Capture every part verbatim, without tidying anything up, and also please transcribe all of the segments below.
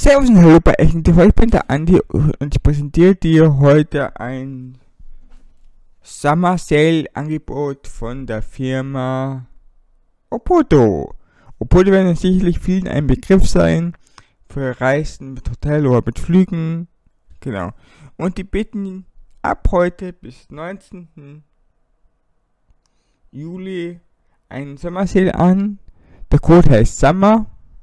Servus und Hallo bei Echten T V, ich bin der Andi und ich präsentiere dir heute ein Summer Sale Angebot von der Firma Opodo. Opodo werden sicherlich vielen ein Begriff sein, für Reisen mit Hotel oder mit Flügen, genau. Und die bieten ab heute bis neunzehnten Juli einen Summer Sale an. Der Code heißt Summer.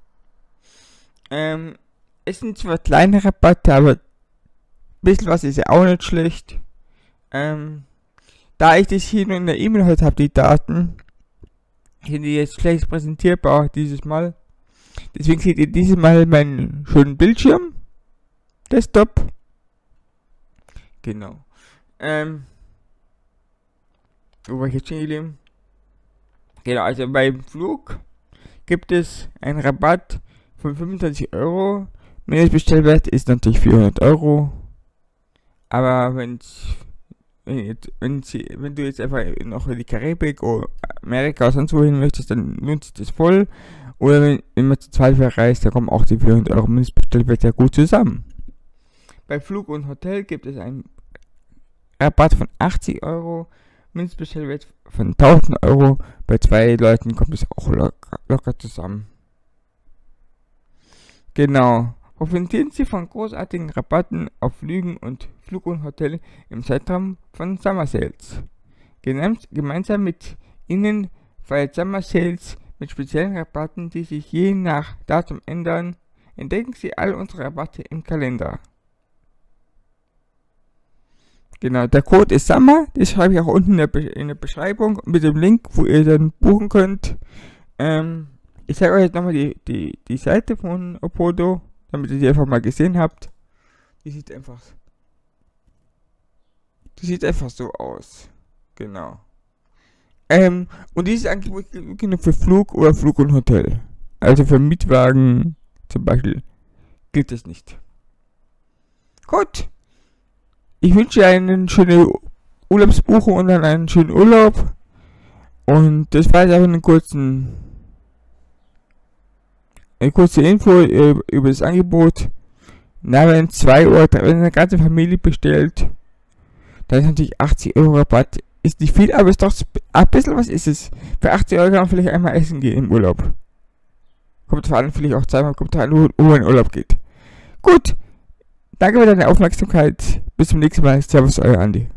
Ähm, es sind zwar kleine Rabatte, aber ein bisschen was ist ja auch nicht schlecht. Ähm, da ich das hier nur in der E-Mail heute habe, die Daten, sind die jetzt schlecht präsentierbar dieses Mal. Deswegen seht ihr dieses Mal meinen schönen Bildschirm. Desktop. Genau. Ähm, wo war ich jetzt stehen? Genau, also beim Flug gibt es einen Rabatt von fünfundzwanzig Euro. Mindestbestellwert ist natürlich vierhundert Euro. Aber wenn's, wenn, jetzt, wenn, sie, wenn du jetzt einfach noch in die Karibik oder Amerika oder sonst wohin möchtest, dann lohnt sich das voll. Oder wenn, wenn man zu zweit verreist, dann kommen auch die vierhundert Euro Mindestbestellwert ja gut zusammen. Bei Flug und Hotel gibt es einen Rabatt von achtzig Euro. Mindestbestellwert von tausend Euro. Bei zwei Leuten kommt es auch locker, locker zusammen. Genau. Profitieren Sie von großartigen Rabatten auf Flügen und Flug und Hotel im Zeitraum von Summer Sales. Gemeinsam mit Ihnen feiert Summer Sales mit speziellen Rabatten, die sich je nach Datum ändern. Entdecken Sie all unsere Rabatte im Kalender. Genau, der Code ist Summer, das schreibe ich auch unten in der, Be in der Beschreibung mit dem Link, wo ihr dann buchen könnt. Ähm, ich zeige euch jetzt nochmal die, die, die Seite von Opodo, damit ihr die einfach mal gesehen habt. Die sieht einfach, die sieht einfach so aus. Genau. Ähm, und dieses Angebot gilt wirklich nur für Flug oder Flug und Hotel. Also für Mietwagen zum Beispiel gilt das nicht. Gut. Ich wünsche dir eine schöne Urlaubsbuchung und dann einen schönen Urlaub. Und das war jetzt einfach einen kurzen, eine kurze Info über, über das Angebot. Na, wenn zwei oder drei, wenn eine ganze Familie bestellt, dann ist natürlich achtzig Euro Rabatt. Ist nicht viel, aber ist doch ein bisschen was ist es. Für achtzig Euro kann man vielleicht einmal essen gehen im Urlaub. Kommt vor allem vielleicht auch zweimal, kommt vor allem, wo man in Urlaub geht. Gut. Danke für deine Aufmerksamkeit. Bis zum nächsten Mal. Servus, euer Andi.